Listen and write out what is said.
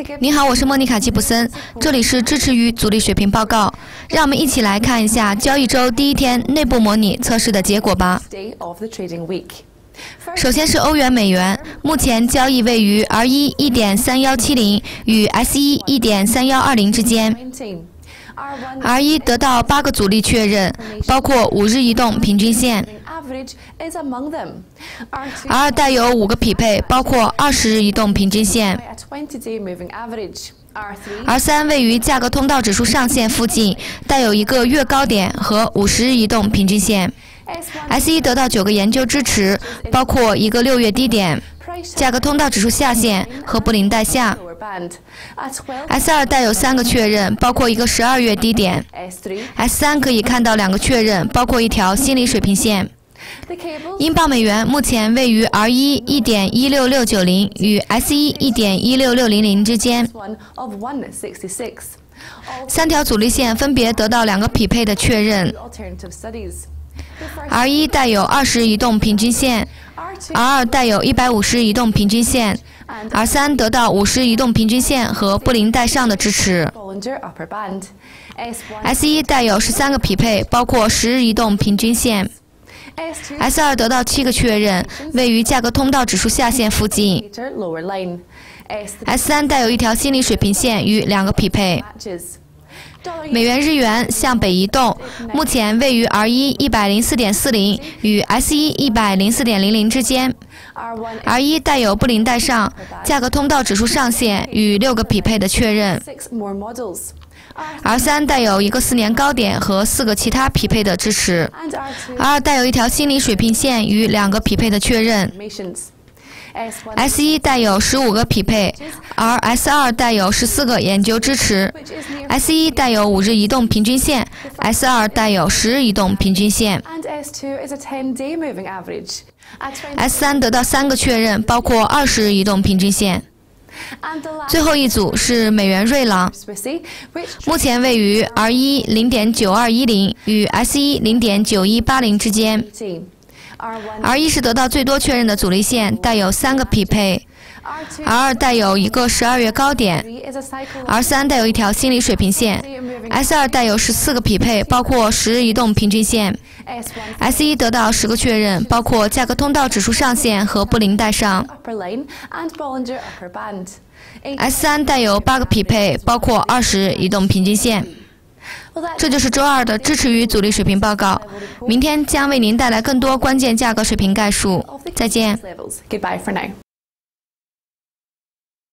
你好，我是莫妮卡·吉普森，这里是支持于阻力水平报告。让我们一起来看一下交易周第一天内部模拟测试的结果吧。首先是欧元美元，目前交易位于 R1 1.3170与 S1 1.3120之间。R1 得到8个阻力确认，包括5日移动平均线。R2 带有5个匹配，包括20日移动平均线。R3 位于价格通道指数上限附近，带有1个月高点和50日移动平均线。S1 得到9个研究支持，包括1个6月低点、价格通道指数下限和布林带下。S2 带有3个确认，包括1个12月低点。S3 可以看到2个确认，包括1条心理水平线。英镑美元目前位于 R1 1.16690与 S1 1.16600之间。3条阻力线分别得到2个匹配的确认。R1 带有20日移动平均线 ，R2 带有150日移动平均线 ，R3 得到50日移动平均线和布林带上的支持。S1 带有13个匹配，包括10日移动平均线。S2 得到7个确认，位于价格通道指数下限附近。S3 带有1条心理水平线与2个匹配。美元日元向北移动，目前位于 R1 104.40与 S1 104.00之间。R1 带有布林带上，价格通道指数上限与6个匹配的确认。R3 带有1个4年高点和4个其他匹配的支持。R2 带有1条心理水平线与2个匹配的确认。S1 带有15个匹配，而 S2 带有14个研究支持。S1 带有5日移动平均线 ，S2 带有10日移动平均线。S3 得到3个确认，包括20日移动平均线。最后一组是美元瑞郎，目前位于 R1 0.9210与 S1 0.9180之间。R1 是得到最多确认的阻力线，带有3个匹配。R2 带有1个12月高点。R3 带有1条心理水平线。S2 带有14个匹配，包括10日移动平均线。S1 得到10个确认，包括价格通道指数上限和布林带上。S3 带有8个匹配，包括20日移动平均线。这就是周二的支持于阻力水平报告，明天将为您带来更多关键价格水平概述。再见。